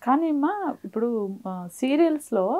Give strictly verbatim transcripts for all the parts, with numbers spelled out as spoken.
కానీ అమ్మా ఇప్పుడు సీరియల్స్ లో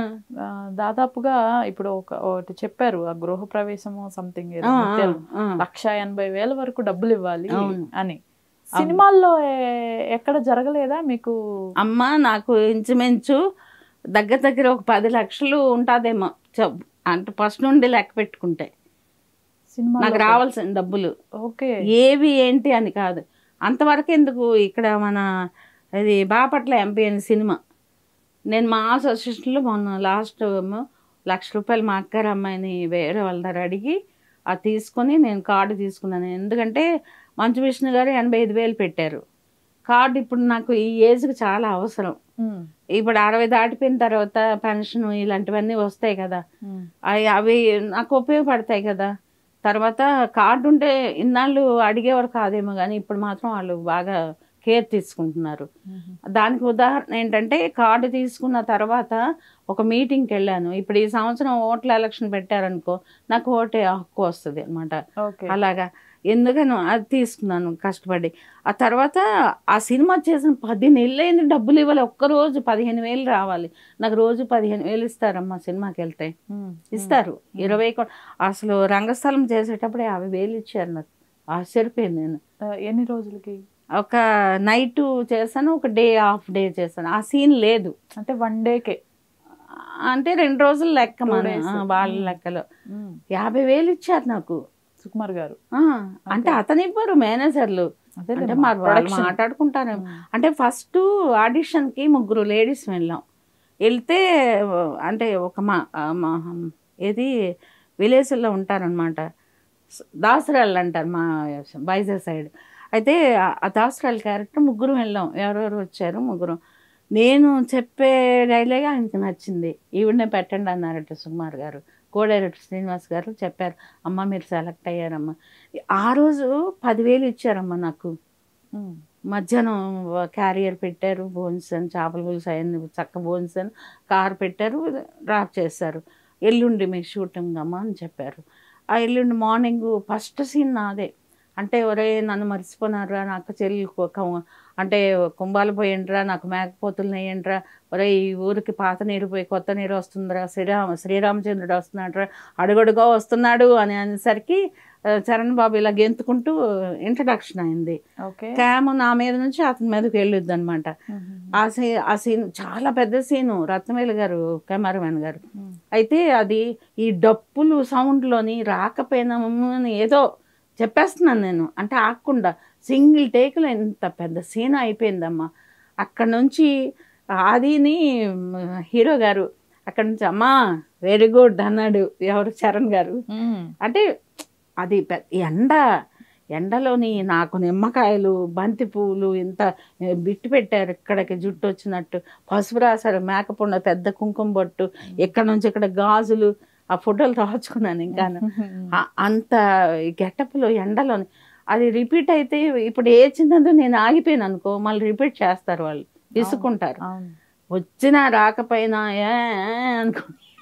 దాదాపుగా ఇప్పుడు ఒక ఒకటి చెప్పారు, ఆ గృహ ప్రవేశము సంథింగ్ లక్ష ఎనభై వేల వరకు డబ్బులు ఇవ్వాలి అని. సినిమాల్లో ఎక్కడ జరగలేదా మీకు? అమ్మ నాకు ఇంచుమించు దగ్గర దగ్గర ఒక పది లక్షలు ఉంటుందేమో అంటే ఫస్ట్ నుండి లెక్క పెట్టుకుంటే సినిమా నాకు రావాల్సిన డబ్బులు. ఓకే, ఏవి ఏంటి అని కాదు, అంతవరకు ఎందుకు. ఇక్కడ మన ఇది బాపట్ల ఎంపీ అని సినిమా, నేను మా అసోసియేషన్లో మొన్న లాస్ట్ లక్ష రూపాయలు మా అక్కగారు అమ్మాయిని వేరే వాళ్ళ దగ్గర అడిగి అది తీసుకొని నేను కార్డు తీసుకున్నాను. ఎందుకంటే మంచు విష్ణు గారు ఎనభై ఐదు వేలు పెట్టారు కార్డు. ఇప్పుడు నాకు ఈ ఏజ్కి చాలా అవసరం. ఇప్పుడు అరవై దాటిపోయిన తర్వాత పెన్షన్ ఇలాంటివన్నీ వస్తాయి కదా, అవి అవి నాకు ఉపయోగపడతాయి కదా. తర్వాత కార్డు ఉంటే ఇన్నాళ్ళు అడిగేవారు కాదేమో, కానీ ఇప్పుడు మాత్రం వాళ్ళు బాగా కేర్ తీసుకుంటున్నారు. దానికి ఉదాహరణ ఏంటంటే కార్డు తీసుకున్న తర్వాత ఒక మీటింగ్కి వెళ్ళాను. ఇప్పుడు ఈ సంవత్సరం ఓట్ల ఎలక్షన్ పెట్టారనుకో, నాకు ఓటే హక్కు వస్తుంది అనమాట. అలాగా ఎందుకని అది తీసుకున్నాను కష్టపడి. ఆ తర్వాత ఆ సినిమా చేసిన పది నెలలు అయింది, డబ్బులు ఇవ్వాలి. ఒక్కరోజు పదిహేను వేలు రావాలి నాకు. రోజు పదిహేను వేలు ఇస్తారమ్మా సినిమాకి వెళ్తే, ఇస్తారు ఇరవై. అసలు రంగస్థలం చేసేటప్పుడు యాభై వేలు ఇచ్చారు నాకు. ఆశ్చర్యపోయింది నేను. ఎన్ని రోజులకి? ఒక నైట్ చేశాను, ఒక డే హాఫ్ డే చేశాను. ఆ సీన్ లేదు అంటే వన్ డేకే, అంటే రెండు రోజులు లెక్క మన వాళ్ళ లెక్కలో యాభై వేలు ఇచ్చారు నాకు సుకుమార్ గారు. అంటే అతను ఇవ్వరు, మేనేజర్లు. అంటే మా వాళ్ళు మాట్లాడుకుంటారు. అంటే ఫస్ట్ ఆడిషన్కి ముగ్గురు లేడీస్ వెళ్ళాం. వెళ్తే అంటే ఒక మా ఏది విలేజ్లో ఉంటారనమాట, దాసరాళ్ళు అంటారు మా వైజాగ్ సైడ్. అయితే ఆ దాసరాళ్ళ క్యారెక్టర్ ముగ్గురు వెళ్ళాం. ఎవరెవరు వచ్చారు ముగ్గురు. నేను చెప్పే డైలాగ్ ఆయనకి నచ్చింది. ఈవిడనే పెట్టండి అన్నారట సుకుమార్ గారు. కో డైరెక్టర్ శ్రీనివాస్ గారు చెప్పారు, అమ్మ మీరు సెలెక్ట్ అయ్యారమ్మా. ఆ రోజు పదివేలు ఇచ్చారమ్మా నాకు. మధ్యాహ్నం క్యారియర్ పెట్టారు, భోన్సన్ చేపల పులుసు అయ్యింది, చక్క భోన్సన్ కారు పెట్టారు, డ్రాప్ చేశారు. ఎల్లుండి మీకు షూటింగ్ అమ్మా అని చెప్పారు. ఆ ఎల్లుండి మార్నింగ్ ఫస్ట్ సీన్ నాదే. అంటే ఒరే నన్ను మర్చిపోయినారా, నాకు చెల్లి అంటే కుంభాలు పోయిండ్రా, నాకు మేకపోతులు నెయ్యండ్రా, ఒరే ఈ ఊరికి పాత నీరు పోయి కొత్త నీరు వస్తుందిరా, శ్రీరామ శ్రీరామచంద్రుడు వస్తున్నాడురా, అడుగడుగా వస్తున్నాడు అని అనేసరికి చరణ్ బాబు ఇలా గెంతుకుంటూ ఇంట్రడక్షన్ అయింది. క్యామ్ నా మీద నుంచి అతని మీదకి వెళ్ళొద్దు అనమాట. ఆ సీ ఆ సీన్ చాలా పెద్ద సీను, రత్నవేలు గారు కెమెరామెన్ గారు. అయితే అది ఈ డప్పులు సౌండ్లోని రాకపోయినా ఏదో చెప్పేస్తున్నాను నేను, అంటే ఆగకుండా సింగిల్ టేక్లో ఎంత పెద్ద సీన్ అయిపోయిందమ్మా. అక్కడ నుంచి ఆదిని హీరో గారు అక్కడ నుంచి అమ్మా వెరీ గుడ్ అన్నాడు ఎవరు, చరణ్ గారు. అంటే అది ఎండ ఎండలోని నాకు నిమ్మకాయలు, బంతి పువ్వులు ఇంత బిట్టు పెట్టారు, ఇక్కడికి జుట్టు వచ్చినట్టు పసుపు రాశారు, మేకపుండ పెద్ద కుంకుమ బొట్టు, ఇక్కడ నుంచి ఇక్కడ గాజులు, ఆ ఫోటోలు రాచుకున్నాను. ఇంకా అంత గెటప్లో ఎండలోని అది రిపీట్ అయితే ఇప్పుడు ఏ చిన్నదో నేను ఆగిపోయాను అనుకో, మళ్ళీ రిపీట్ చేస్తారు వాళ్ళు, తీసుకుంటారు. వచ్చినా రాకపోయినా ఏ అనుకో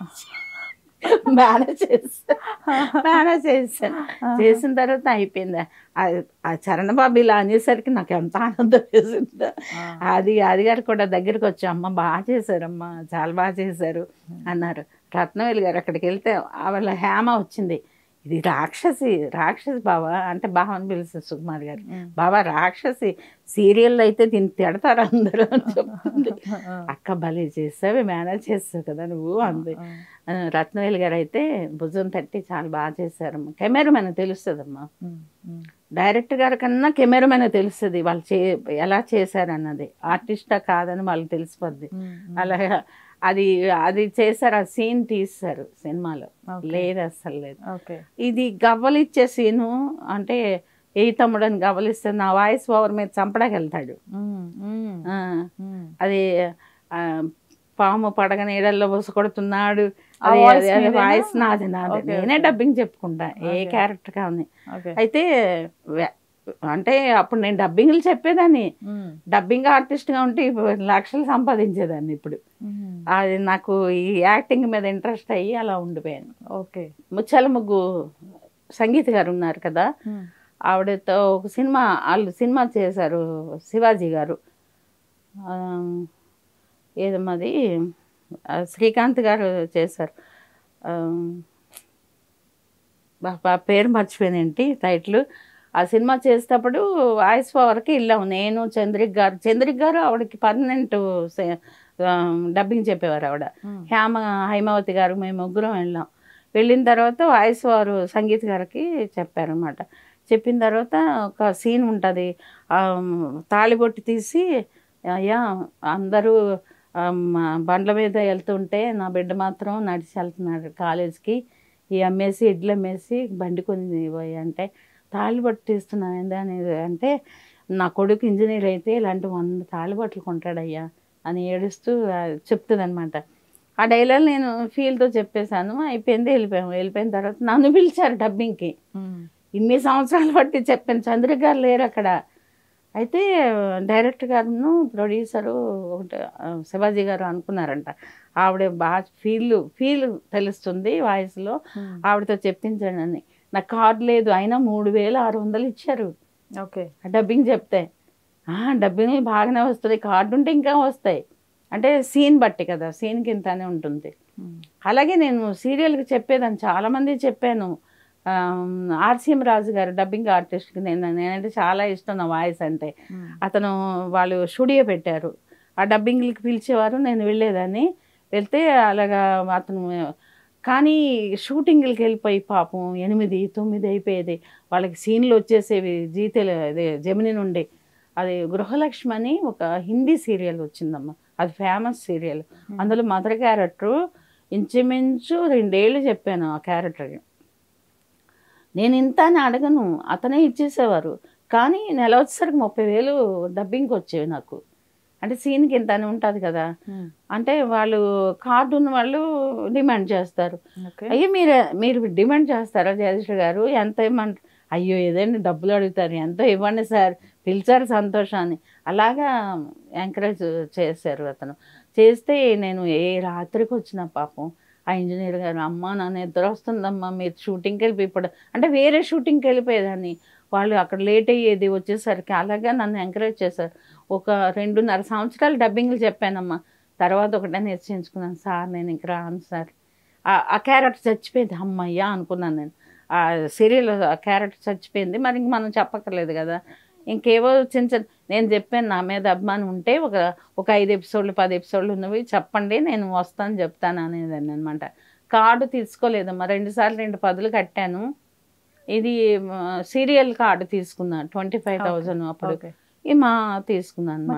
మేనేజ్ చేస్తా మేనేజ్ చేస్తాను. చేసిన తర్వాత అయిపోయిందా. ఆ చరణ్ బాబు ఇలా అనేసరికి నాకు ఎంత ఆనందం వేసిందా. అది అది గారు కూడా దగ్గరికి వచ్చి అమ్మ బాగా చేశారమ్మా, చాలా బాగా చేశారు అన్నారు. రత్నవేలు గారు అక్కడికి వెళ్తే వాళ్ళ హేమ వచ్చింది, ఇది రాక్షసి రాక్షసి బావా అంటే బావ అని పిలుస్తుంది సుకుమార్ గారు. బావా రాక్షసి, సీరియల్ అయితే దీన్ని తిడతారు అందరూ అని చెప్తుంది. అక్క భలే చేస్తావి, మేనేజ్ చేస్తావు కదా నువ్వు అంది. రత్నవేలు గారు అయితే భుజం తట్టి చాలా బాగా చేశారమ్మా. కెమెరామెన్ తెలుస్తుందమ్మా, డైరెక్టర్ గారి కన్నా కెమెరామెన్ తెలుస్తుంది వాళ్ళు చే ఎలా చేశారన్నది. ఆర్టిస్టా కాదని వాళ్ళకి తెలిసిపోద్ది. అలాగా అది అది చేశారు, ఆ సీన్ తీస్తారు సినిమాలో, లేదు అసలు లేదు. ఇది గవ్వలిచ్చే సీను, అంటే ఏ తమ్ముడు అని గవ్వలిస్తే నా వాయిస్ ఓవర్ మీద చంపడానికి వెళ్తాడు. అది పాము పడగ నీడల్లో బొస కొడుతున్నాడు, అది వాయిస్ నాది నాది నేనే డబ్బింగ్ చెప్పుకుంటా ఏ క్యారెక్టర్ కావాలి. అయితే అంటే అప్పుడు నేను డబ్బింగ్లు చెప్పేదాన్ని, డబ్బింగ్ ఆర్టిస్ట్గా ఉంటే లక్షలు సంపాదించేదాన్ని. ఇప్పుడు అది నాకు ఈ యాక్టింగ్ మీద ఇంట్రెస్ట్ అయ్యి అలా ఉండిపోయాను. ఓకే, ముత్యాల ముగ్గు సంగీత గారు ఉన్నారు కదా, ఆవిడతో ఒక సినిమా వాళ్ళు సినిమా చేశారు శివాజీ గారు, ఏదమ్మది శ్రీకాంత్ గారు చేశారు, పేరు మర్చిపోయినేంటి టైటిల్. ఆ సినిమా చేసేటప్పుడు వాయిస్ ఓవర్కి వెళ్ళాము నేను, చంద్రిక్ గారు. చంద్రిక్ గారు ఆవిడకి పర్మనెంట్ డబ్బింగ్ చెప్పేవారు ఆవిడ. హేమ హైమావతి గారు మేము ముగ్గురం వెళ్ళాం. వెళ్ళిన తర్వాత వాయిస్ ఓవర్ సంగీత్ గారికి చెప్పారనమాట. చెప్పిన తర్వాత ఒక సీన్ ఉంటుంది, తాళిబొట్టు తీసి అయ్యా అందరూ బండ్ల మీద వెళ్తుంటే నా బిడ్డ మాత్రం నడిచి వెళ్తున్నాడు కాలేజీకి, ఈ అమ్మేసి ఇడ్లు అమ్మేసి బండి కొని పోయి అంటే తాళిబొట్టు తీస్తున్నాను ఏంది అనేది అంటే నా కొడుకు ఇంజనీర్ అయితే ఇలాంటి వంద తాళిబొట్లు కొంటాడయ్యా అని ఏడుస్తూ చెప్తుంది అనమాట. ఆ డైలాగ్ నేను ఫీల్తో చెప్పేశాను, అయిపోయింది, వెళ్ళిపోయాము. వెళ్ళిపోయిన తర్వాత నన్ను పిలిచారు డబ్బింగ్కి. ఇన్ని సంవత్సరాలు బట్టి చెప్పాను, చంద్రిక గారు లేరు అక్కడ. అయితే డైరెక్టర్ గారును ప్రొడ్యూసరు ఒకటి శివాజీ గారు అనుకున్నారంట, ఆవిడ బాగా ఫీల్ ఫీల్ తెలుస్తుంది వాయిస్లో, ఆవిడతో చెప్పించండి అని. నాకు కార్డు లేదు, అయినా మూడు వేల ఆరు వందలు ఇచ్చారు. ఓకే, డబ్బింగ్ చెప్తే డబ్బింగ్ బాగానే వస్తుంది, కార్డు ఉంటే ఇంకా వస్తాయి. అంటే సీన్ బట్టి కదా, సీన్కి ఇంతనే ఉంటుంది. అలాగే నేను సీరియల్కి చెప్పేదాన్ని, చాలామంది చెప్పాను. ఆర్సీఎం రాజు గారు డబ్బింగ్ ఆర్టిస్ట్కి నేను నేనంటే చాలా ఇష్టం, నా వాయిస్ అంటే. అతను వాళ్ళు స్టూడియో పెట్టారు, ఆ డబ్బింగ్లకి పిలిచేవారు, నేను వెళ్ళేదాన్ని. వెళ్తే అలాగా అతను, కానీ షూటింగ్లకి వెళ్ళిపోయి పాపం ఎనిమిది తొమ్మిది అయిపోయేది, వాళ్ళకి సీన్లు వచ్చేసేవి. జీతేలు అదే జమిని నుండి అది గృహలక్ష్మి అని ఒక హిందీ సీరియల్ వచ్చిందమ్మా, అది ఫేమస్ సీరియల్. అందులో మదర్ క్యారెక్టరు ఇంచుమించు రెండేళ్ళు చెప్పాను ఆ క్యారెక్టర్కి. నేను ఇంత అని అడగను, అతనే ఇచ్చేసేవారు. కానీ నెల వచ్చేసరికి ముప్పై వేలు డబ్బింగ్కి వచ్చేవి నాకు. అంటే సీన్కి ఇంత అని ఉంటుంది కదా, అంటే వాళ్ళు కార్డు ఉన్న వాళ్ళు డిమాండ్ చేస్తారు. అయ్యో మీరు మీరు డిమాండ్ చేస్తారా జయశ్రీ గారు, ఎంత ఇవ్వమంట, అయ్యో ఏదైనా డబ్బులు అడుగుతారు, ఎంతో ఇవ్వండి సార్, పిలిచారు సంతోషాన్ని. అలాగా ఎంకరేజ్ చేశారు అతను. చేస్తే నేను ఏ రాత్రికి వచ్చిన పాపం ఆ ఇంజనీర్ గారు, అమ్మ నా నిద్ర వస్తుందమ్మా మీరు షూటింగ్కి వెళ్ళిపోయి, ఇప్పుడు అంటే వేరే షూటింగ్కి వెళ్ళిపోయేదాన్ని, వాళ్ళు అక్కడ లేట్ అయ్యేది వచ్చేసరికి. అలాగా నన్ను ఎంకరేజ్ చేశారు. ఒక రెండున్నర సంవత్సరాలు డబ్బింగ్లు చెప్పానమ్మా. తర్వాత ఒకటే నిశ్చయించుకున్నాను, సార్ నేను ఇంక రాను సార్. ఆ క్యారెక్టర్ చచ్చిపోయింది, అమ్మయ్యా అనుకున్నాను నేను. ఆ సీరియల్ ఆ క్యారెక్టర్ చచ్చిపోయింది, మరి ఇంక మనం చెప్పక్కర్లేదు కదా. ఇంకేవో చిన్న చిన్న నేను చెప్పాను, నా మీద అభిమానం ఉంటే ఒక ఒక ఐదు ఎపిసోడ్లు పది ఎపిసోడ్లు ఉన్నవి చెప్పండి, నేను వస్తాను చెప్తాను అనేదాన్ని అనమాట. కార్డు తీసుకోలేదమ్మా, రెండుసార్లు రెండు పదులు కట్టాను. ఇది సీరియల్ కార్డు తీసుకున్నాను ట్వంటీ ఫైవ్ థౌజండ్ అప్పుడు, ఈ మా తీసుకున్నాను అనమాట.